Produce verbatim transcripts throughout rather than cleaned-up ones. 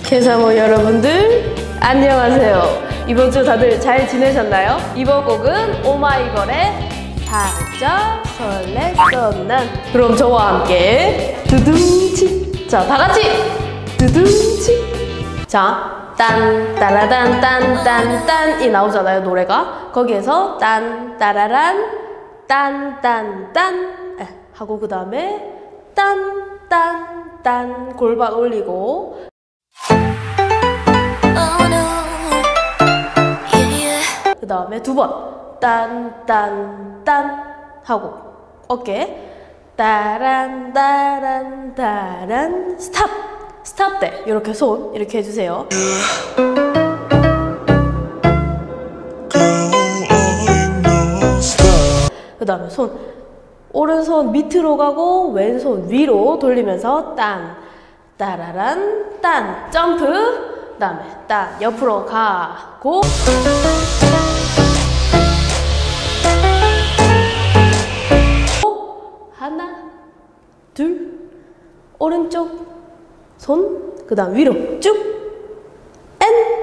개사모 여러분들 안녕하세요. 이번 주 다들 잘 지내셨나요? 이번 곡은 오마이걸의 살짝 설렜어 난. 그럼 저와 함께 두둥치. 자, 다같이 두둥치. 자, 딴 따라단 딴 딴 딴이 나오잖아요, 노래가. 거기에서 딴 따라란 딴 딴 딴 하고 그 다음에 딴 딴 딴 골반 올리고 그 다음에 두 번 딴 딴 딴 하고 어깨 따란 따란 따란 스탑. 스탑 때 이렇게 손 이렇게 해주세요. 그 다음에 손 오른손 밑으로 가고 왼손 위로 돌리면서 딴 따라란 딴 점프. 그 다음에 딴 옆으로 가고 하나 둘 오른쪽 손 그 다음 위로 쭉 앤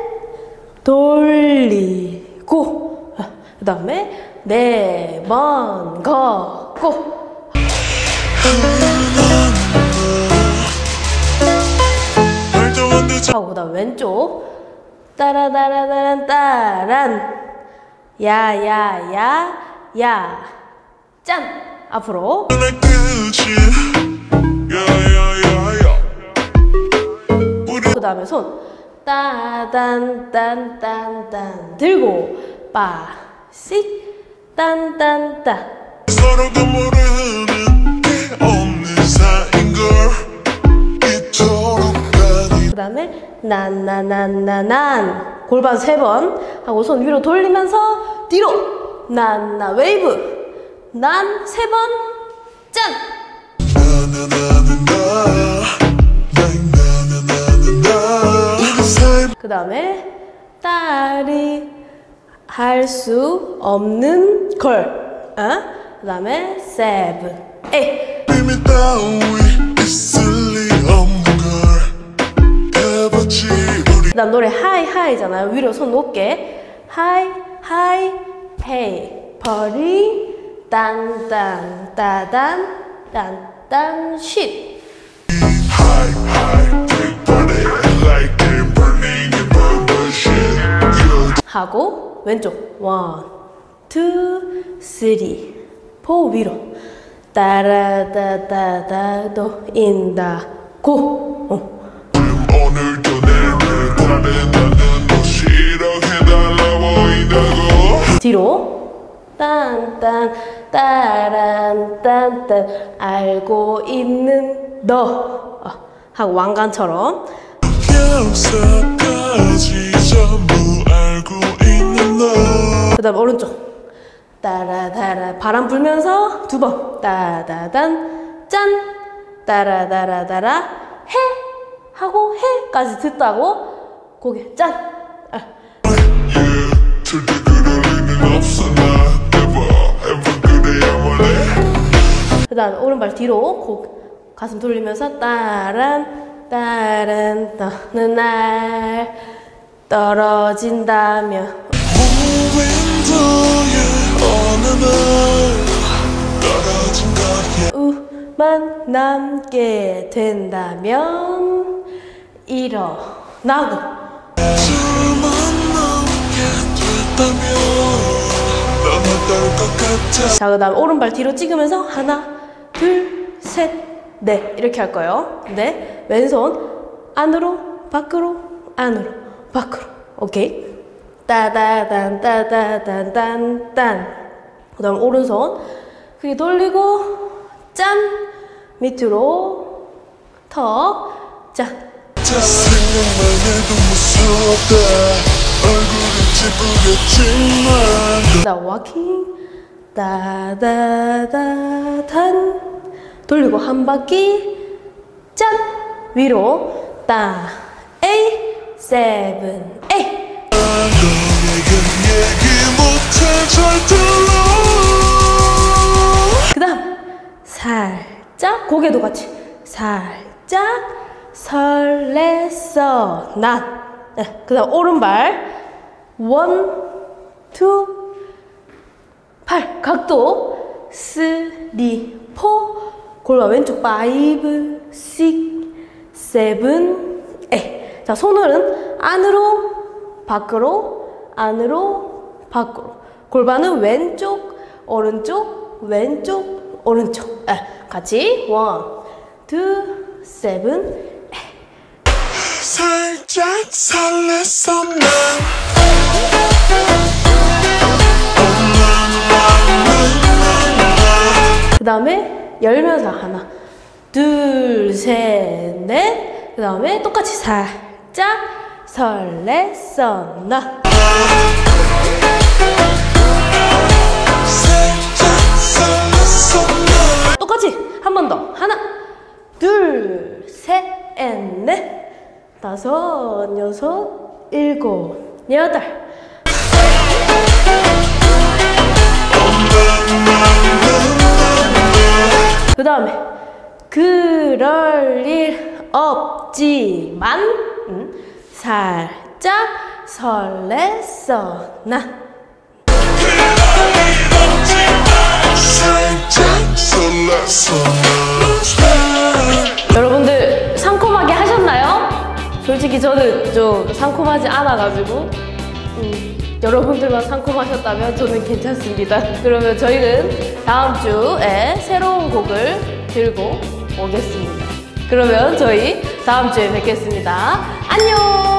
돌리고 그 다음에 네 번 걷고 하고 그 다음 왼쪽 따라따라따란 따란 야야야 야 짠 앞으로 그 다음에 손 따단 딴 딴 딴 들고 빠씩 딴 딴 딴 서로도 모르는 게 없는 사이인걸 그 다음에 난나난나난 골반 세 번 하고 손 위로 돌리면서 뒤로 난나 웨이브 난 세 번 짠. 그 다음에 딸이 할 수 없는 걸 어? 그 다음에 세븐 에잇 그 다음 노래 하이 하이잖아요. 위로 손 높게 하이 하이 헤이 버리 딴딴 따단 딴딴 쉿 하고 왼쪽 원, 투, 쓰리, 포 위로 따라다다다도 인다 고 어. 뒤로 딴딴 따란 딴딴 알고 있는 너 어. 하고 왕관처럼 그 다음 오른쪽 따라따라 바람 불면서 두 번 따다단 짠 따라따라따라 해 하고 해까지 듣다고 고개 짠 아. 그 다음 오른발 뒤로 고, 가슴 돌리면서 따란 따란 떠는 날 떨어진다면 우만 남게 된다면 일어나고 자, 그 다음 오른발 뒤로 찍으면서 하나 둘 셋 넷 이렇게 할 거예요. 네, 왼손 안으로 밖으로 안으로 밖으로 오케이 따다단 따다단 딴 딴 그 다음 오른손 크게 돌리고 짠 밑으로 턱 짠 그 다음 워킹 따다다단 돌리고 한 바퀴 짠 위로 따 에이 세븐 에이 그 다음 살짝 고개도 같이 살짝 설렜어 난. 네, 그 다음 오른발 원, 투, 팔 각도 쓰리, 포 골반 왼쪽 파이브, 식, 세븐, 에잇. 자, 손은 안으로 밖으로 안으로 밖으로. 골반은 왼쪽 오른쪽 왼쪽 오른쪽. 에, 같이 원, 투, 세븐, 살짝 설렜어 난. 그 다음에 열면서 하나 둘 셋 넷. 그 다음에 똑같이 살짝 설렜어 나. 살짝 설렜어 난. 똑같이 한 번 더. 하나 둘 셋 넷 다섯 여섯 일곱 여덟. 그 다음에 그럴 일 없지만 음, 살짝 설렜어 난. 살짝 설렜어 난. 여러분들 상콤하게 하셨나요? 솔직히 저는 좀 상콤하지 않아가지고 음, 여러분들만 상콤하셨다면 저는 괜찮습니다. 그러면 저희는 다음 주에 새로운 곡을 들고 오겠습니다. 그러면 저희 다음 주에 뵙겠습니다. 안녕!